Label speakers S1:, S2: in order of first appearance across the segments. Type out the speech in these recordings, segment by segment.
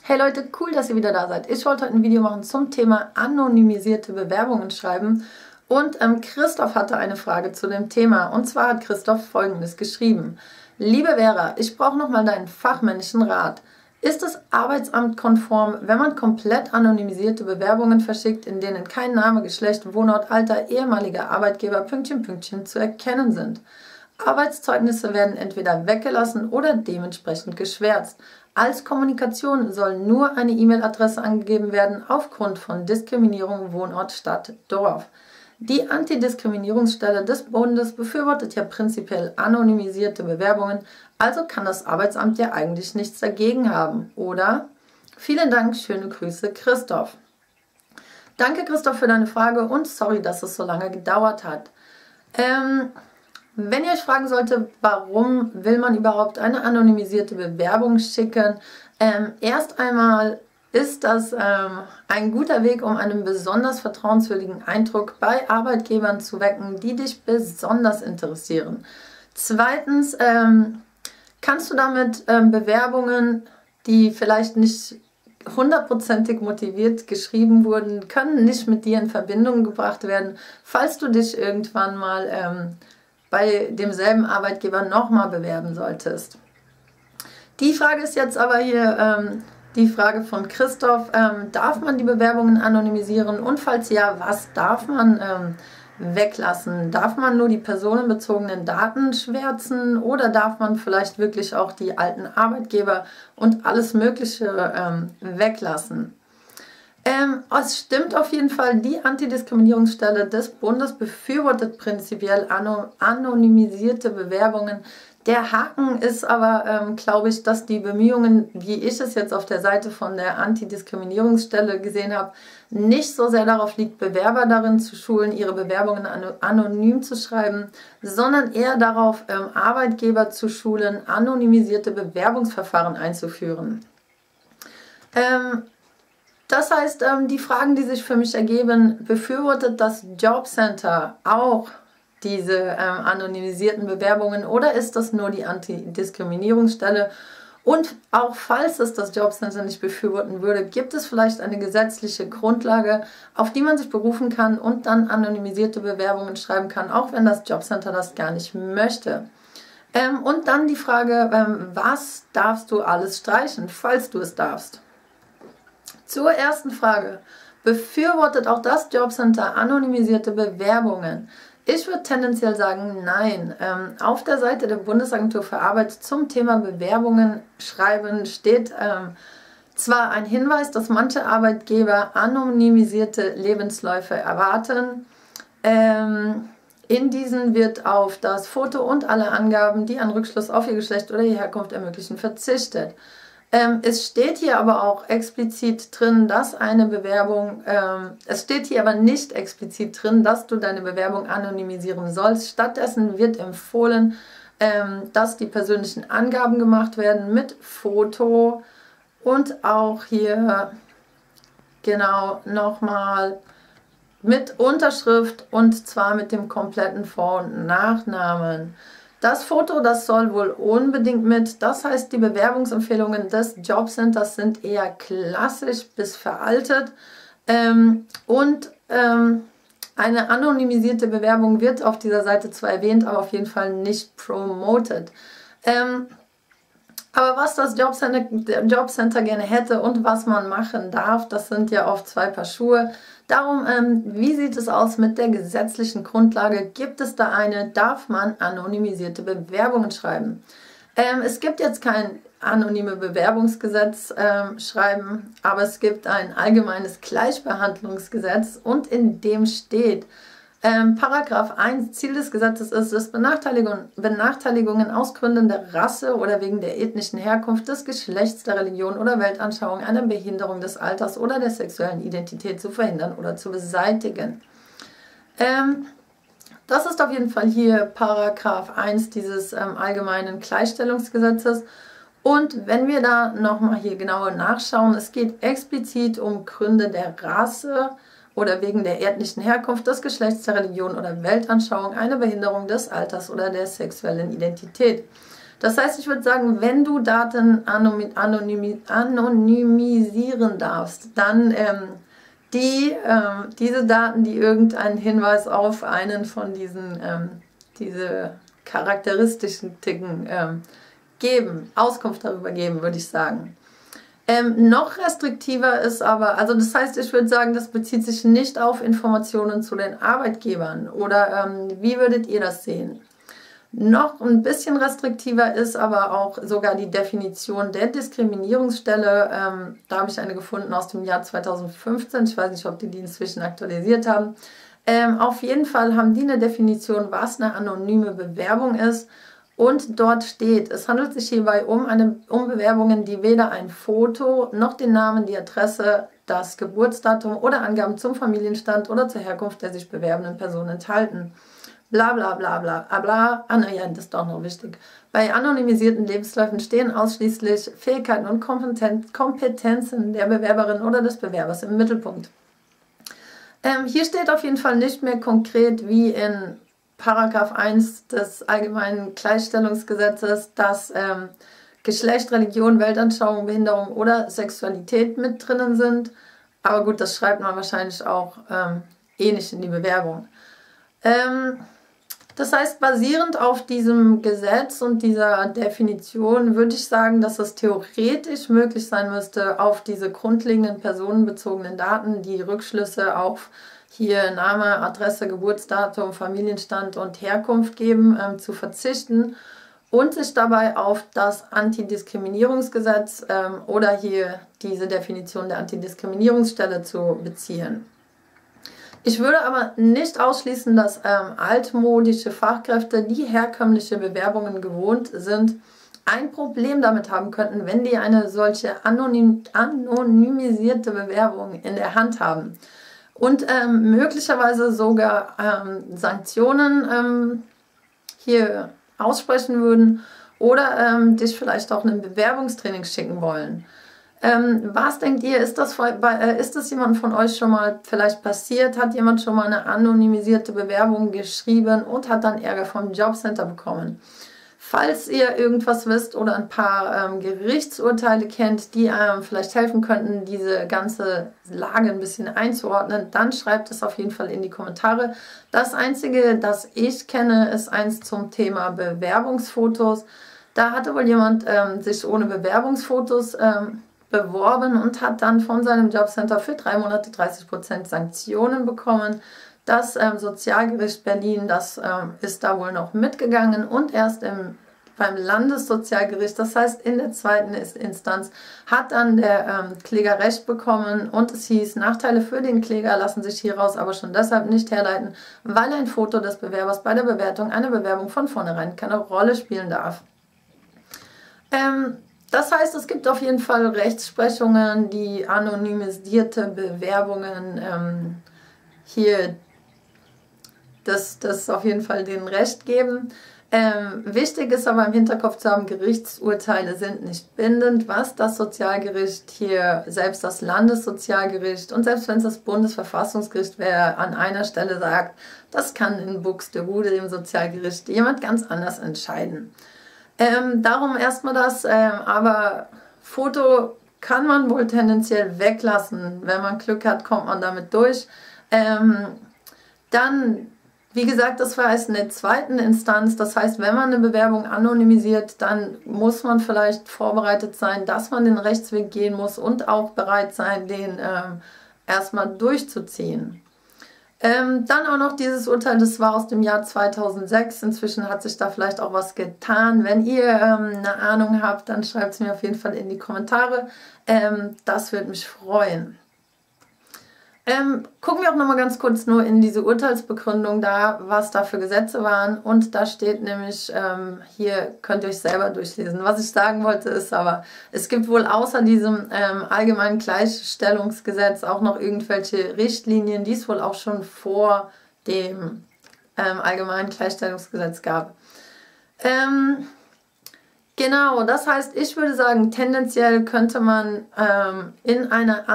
S1: Hey Leute, cool, dass ihr wieder da seid. Ich wollte heute ein Video machen zum Thema anonymisierte Bewerbungen schreiben und Christoph hatte eine Frage zu dem Thema und zwar hat Christoph Folgendes geschrieben. Liebe Vera, ich brauche nochmal deinen fachmännischen Rat. Ist es arbeitsamtkonform, wenn man komplett anonymisierte Bewerbungen verschickt, in denen kein Name, Geschlecht, Wohnort, Alter, ehemaliger Arbeitgeber, Pünktchen, Pünktchen zu erkennen sind? Arbeitszeugnisse werden entweder weggelassen oder dementsprechend geschwärzt. Als Kommunikation soll nur eine E-Mail-Adresse angegeben werden aufgrund von Diskriminierung Wohnort, Stadt, Dorf. Die Antidiskriminierungsstelle des Bundes befürwortet ja prinzipiell anonymisierte Bewerbungen, also kann das Arbeitsamt ja eigentlich nichts dagegen haben, oder? Vielen Dank, schöne Grüße, Christoph. Danke, Christoph, für deine Frage und sorry, dass es so lange gedauert hat. Wenn ihr euch fragen solltet, warum will man überhaupt eine anonymisierte Bewerbung schicken, erst einmal ist das ein guter Weg, um einen besonders vertrauenswürdigen Eindruck bei Arbeitgebern zu wecken, die dich besonders interessieren. Zweitens kannst du damit Bewerbungen, die vielleicht nicht hundertprozentig motiviert geschrieben wurden, können nicht mit dir in Verbindung gebracht werden, falls du dich irgendwann mal bei demselben Arbeitgeber nochmal bewerben solltest. Die Frage ist jetzt aber hier die Frage von Christoph, darf man die Bewerbungen anonymisieren und falls ja, was darf man weglassen? Darf man nur die personenbezogenen Daten schwärzen oder darf man vielleicht wirklich auch die alten Arbeitgeber und alles Mögliche weglassen? Es stimmt auf jeden Fall, die Antidiskriminierungsstelle des Bundes befürwortet prinzipiell anonymisierte Bewerbungen. Der Haken ist aber, glaube ich, dass die Bemühungen, wie ich es jetzt auf der Seite von der Antidiskriminierungsstelle gesehen habe, nicht so sehr darauf liegt, Bewerber darin zu schulen, ihre Bewerbungen anonym zu schreiben, sondern eher darauf, Arbeitgeber zu schulen, anonymisierte Bewerbungsverfahren einzuführen. Das heißt, die Fragen, die sich für mich ergeben, befürwortet das Jobcenter auch diese anonymisierten Bewerbungen oder ist das nur die Antidiskriminierungsstelle? Und auch falls es das Jobcenter nicht befürworten würde, gibt es vielleicht eine gesetzliche Grundlage, auf die man sich berufen kann und dann anonymisierte Bewerbungen schreiben kann, auch wenn das Jobcenter das gar nicht möchte. Und dann die Frage, was darfst du alles streichen, falls du es darfst? Zur ersten Frage. Befürwortet auch das Jobcenter anonymisierte Bewerbungen? Ich würde tendenziell sagen, nein. Auf der Seite der Bundesagentur für Arbeit zum Thema Bewerbungen schreiben steht zwar ein Hinweis, dass manche Arbeitgeber anonymisierte Lebensläufe erwarten. In diesen wird auf das Foto und alle Angaben, die einen Rückschluss auf ihr Geschlecht oder ihre Herkunft ermöglichen, verzichtet. Es steht hier aber auch explizit drin, dass eine Bewerbung, es steht hier aber nicht explizit drin, dass du deine Bewerbung anonymisieren sollst. Stattdessen wird empfohlen, dass die persönlichen Angaben gemacht werden mit Foto und auch hier genau nochmal mit Unterschrift und zwar mit dem kompletten Vor- und Nachnamen. Das Foto, das soll wohl unbedingt mit, das heißt, die Bewerbungsempfehlungen des Jobcenters sind eher klassisch bis veraltet und eine anonymisierte Bewerbung wird auf dieser Seite zwar erwähnt, aber auf jeden Fall nicht promoted. Aber was das Jobcenter gerne hätte und was man machen darf, das sind ja oft zwei Paar Schuhe. Darum, wie sieht es aus mit der gesetzlichen Grundlage? Gibt es da eine? Darf man anonymisierte Bewerbungen schreiben? Es gibt jetzt kein anonyme Bewerbungsgesetz schreiben, aber es gibt ein allgemeines Gleichbehandlungsgesetz und in dem steht, Paragraph 1, Ziel des Gesetzes ist es, Benachteiligungen aus Gründen der Rasse oder wegen der ethnischen Herkunft, des Geschlechts, der Religion oder Weltanschauung, einer Behinderung des Alters oder der sexuellen Identität zu verhindern oder zu beseitigen. Das ist auf jeden Fall hier Paragraph 1 dieses allgemeinen Gleichstellungsgesetzes. Und wenn wir da nochmal hier genauer nachschauen, es geht explizit um Gründe der Rasse, oder wegen der ethnischen Herkunft, des Geschlechts, der Religion oder Weltanschauung, eine Behinderung des Alters oder der sexuellen Identität. Das heißt, ich würde sagen, wenn du Daten anonymisieren darfst, dann diese Daten, die irgendeinen Hinweis auf einen von diese Charakteristiken geben, Auskunft darüber geben, würde ich sagen. Noch restriktiver ist aber, also das heißt, ich würde sagen, das bezieht sich nicht auf Informationen zu den Arbeitgebern oder wie würdet ihr das sehen? Noch ein bisschen restriktiver ist aber auch sogar die Definition der Diskriminierungsstelle. Da habe ich eine gefunden aus dem Jahr 2015. Ich weiß nicht, ob die inzwischen aktualisiert haben. Auf jeden Fall haben die eine Definition, was eine anonyme Bewerbung ist. Und dort steht, es handelt sich hierbei um Bewerbungen, die weder ein Foto noch den Namen, die Adresse, das Geburtsdatum oder Angaben zum Familienstand oder zur Herkunft der sich bewerbenden Person enthalten. Bla bla bla bla bla. Ah, ja, das ist doch noch wichtig. Bei anonymisierten Lebensläufen stehen ausschließlich Fähigkeiten und Kompetenzen der Bewerberin oder des Bewerbers im Mittelpunkt. Hier steht auf jeden Fall nicht mehr konkret wie in Paragraph 1 des Allgemeinen Gleichstellungsgesetzes, dass Geschlecht, Religion, Weltanschauung, Behinderung oder Sexualität mit drinnen sind. Aber gut, das schreibt man wahrscheinlich auch nicht in die Bewerbung. Das heißt, basierend auf diesem Gesetz und dieser Definition würde ich sagen, dass es theoretisch möglich sein müsste, auf diese grundlegenden personenbezogenen Daten, die Rückschlüsse auf hier Name, Adresse, Geburtsdatum, Familienstand und Herkunft geben, zu verzichten und sich dabei auf das Antidiskriminierungsgesetz oder hier diese Definition der Antidiskriminierungsstelle zu beziehen. Ich würde aber nicht ausschließen, dass altmodische Fachkräfte, die herkömmliche Bewerbungen gewohnt sind, ein Problem damit haben könnten, wenn die eine solche anonymisierte Bewerbung in der Hand haben. Und möglicherweise sogar Sanktionen hier aussprechen würden oder dich vielleicht auch in ein Bewerbungstraining schicken wollen. Was denkt ihr, ist das jemand von euch schon mal vielleicht passiert? Hat jemand schon mal eine anonymisierte Bewerbung geschrieben und hat dann Ärger vom Jobcenter bekommen? Falls ihr irgendwas wisst oder ein paar Gerichtsurteile kennt, die vielleicht helfen könnten, diese ganze Lage ein bisschen einzuordnen, dann schreibt es auf jeden Fall in die Kommentare. Das Einzige, das ich kenne, ist eins zum Thema Bewerbungsfotos. Da hatte wohl jemand sich ohne Bewerbungsfotos beworben und hat dann von seinem Jobcenter für 3 Monate 30% Sanktionen bekommen. Das Sozialgericht Berlin, das ist da wohl noch mitgegangen und erst beim Landessozialgericht, das heißt in der zweiten Instanz, hat dann der Kläger Recht bekommen und es hieß, Nachteile für den Kläger lassen sich hieraus aber schon deshalb nicht herleiten, weil ein Foto des Bewerbers bei der Bewertung einer Bewerbung von vornherein keine Rolle spielen darf. Das heißt, es gibt auf jeden Fall Rechtsprechungen, die anonymisierte Bewerbungen hier das auf jeden Fall denen Recht geben. Wichtig ist aber im Hinterkopf zu haben, Gerichtsurteile sind nicht bindend, was das Sozialgericht hier, selbst das Landessozialgericht und selbst wenn es das Bundesverfassungsgericht wäre, an einer Stelle sagt, das kann in Buxtehude, dem Sozialgericht, jemand ganz anders entscheiden. Darum erstmal das, aber Foto kann man wohl tendenziell weglassen. Wenn man Glück hat, kommt man damit durch. Dann, wie gesagt, das war erst in der zweiten Instanz. Das heißt, wenn man eine Bewerbung anonymisiert, dann muss man vielleicht vorbereitet sein, dass man den Rechtsweg gehen muss und auch bereit sein, den erstmal durchzuziehen. Dann auch noch dieses Urteil, das war aus dem Jahr 2006. Inzwischen hat sich da vielleicht auch was getan. Wenn ihr eine Ahnung habt, dann schreibt es mir auf jeden Fall in die Kommentare. Das würde mich freuen. Gucken wir auch noch mal ganz kurz nur in diese Urteilsbegründung da, was da für Gesetze waren. Und da steht nämlich, hier könnt ihr euch selber durchlesen. Was ich sagen wollte ist aber, es gibt wohl außer diesem allgemeinen Gleichstellungsgesetz auch noch irgendwelche Richtlinien, die es wohl auch schon vor dem allgemeinen Gleichstellungsgesetz gab. Genau, das heißt, ich würde sagen, tendenziell könnte man in einer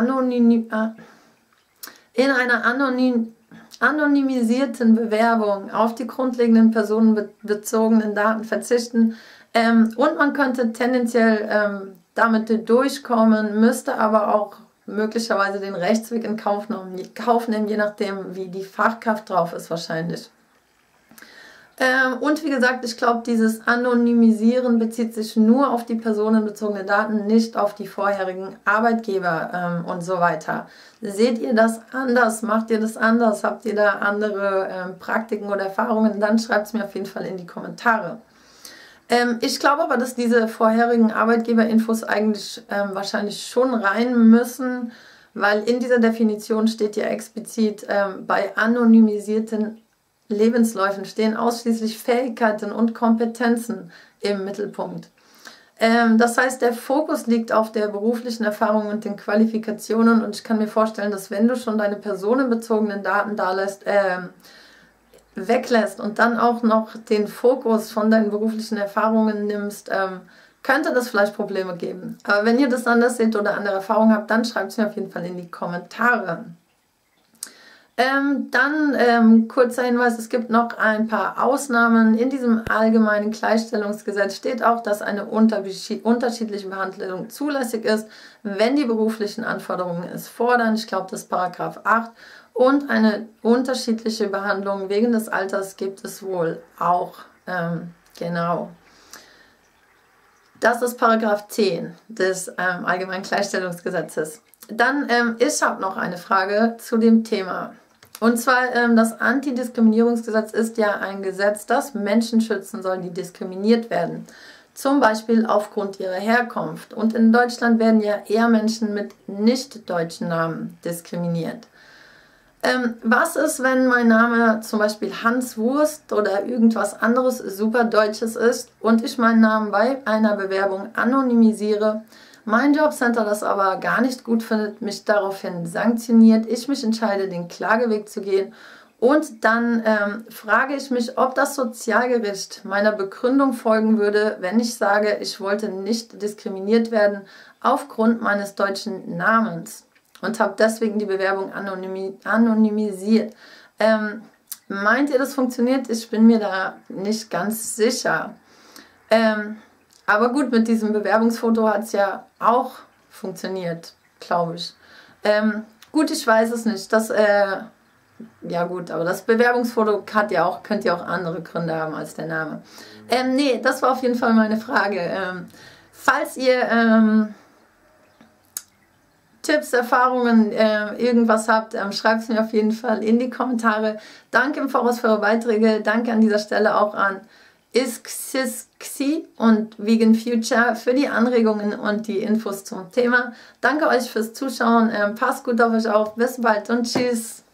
S1: anonymisierten Bewerbung auf die grundlegenden personenbezogenen Daten verzichten. Und man könnte tendenziell damit durchkommen, müsste aber auch möglicherweise den Rechtsweg in Kauf nehmen, je nachdem, wie die Fachkraft drauf ist wahrscheinlich. Und wie gesagt, ich glaube, dieses Anonymisieren bezieht sich nur auf die personenbezogenen Daten, nicht auf die vorherigen Arbeitgeber und so weiter. Seht ihr das anders? Macht ihr das anders? Habt ihr da andere Praktiken oder Erfahrungen? Dann schreibt es mir auf jeden Fall in die Kommentare. Ich glaube aber, dass diese vorherigen Arbeitgeberinfos eigentlich wahrscheinlich schon rein müssen, weil in dieser Definition steht ja explizit, bei anonymisierten Lebensläufen stehen ausschließlich Fähigkeiten und Kompetenzen im Mittelpunkt. Das heißt, der Fokus liegt auf der beruflichen Erfahrung und den Qualifikationen und ich kann mir vorstellen, dass wenn du schon deine personenbezogenen Daten weglässt und dann auch noch den Fokus von deinen beruflichen Erfahrungen nimmst, könnte das vielleicht Probleme geben. Aber wenn ihr das anders seht oder andere Erfahrungen habt, dann schreibt es mir auf jeden Fall in die Kommentare. Kurzer Hinweis, es gibt noch ein paar Ausnahmen. In diesem allgemeinen Gleichstellungsgesetz steht auch, dass eine unterschiedliche Behandlung zulässig ist, wenn die beruflichen Anforderungen es fordern. Ich glaube, das ist Paragraph 8. Und eine unterschiedliche Behandlung wegen des Alters gibt es wohl auch. Genau. Das ist Paragraph 10 des allgemeinen Gleichstellungsgesetzes. Dann, ich habe noch eine Frage zu dem Thema. Und zwar, das Antidiskriminierungsgesetz ist ja ein Gesetz, das Menschen schützen soll, die diskriminiert werden. Zum Beispiel aufgrund ihrer Herkunft. Und in Deutschland werden ja eher Menschen mit nicht-deutschen Namen diskriminiert. Was ist, wenn mein Name zum Beispiel Hans Wurst oder irgendwas anderes super Deutsches ist und ich meinen Namen bei einer Bewerbung anonymisiere, mein Jobcenter das aber gar nicht gut findet, mich daraufhin sanktioniert, ich mich entscheide, den Klageweg zu gehen und dann frage ich mich, ob das Sozialgericht meiner Begründung folgen würde, wenn ich sage, ich wollte nicht diskriminiert werden aufgrund meines deutschen Namens und habe deswegen die Bewerbung anonymisiert. Meint ihr, das funktioniert? Ich bin mir da nicht ganz sicher. Aber gut, mit diesem Bewerbungsfoto hat es ja auch funktioniert, glaube ich. Gut, ich weiß es nicht. Ja gut, aber das Bewerbungsfoto könnte ja auch andere Gründe haben als der Name. Nee, das war auf jeden Fall meine Frage. Falls ihr Tipps, Erfahrungen, irgendwas habt, schreibt es mir auf jeden Fall in die Kommentare. Danke im Voraus für eure Beiträge. Danke an dieser Stelle auch an Isxisxi und Vegan Future für die Anregungen und die Infos zum Thema. Danke euch fürs Zuschauen. Passt gut auf euch auf. Bis bald und tschüss.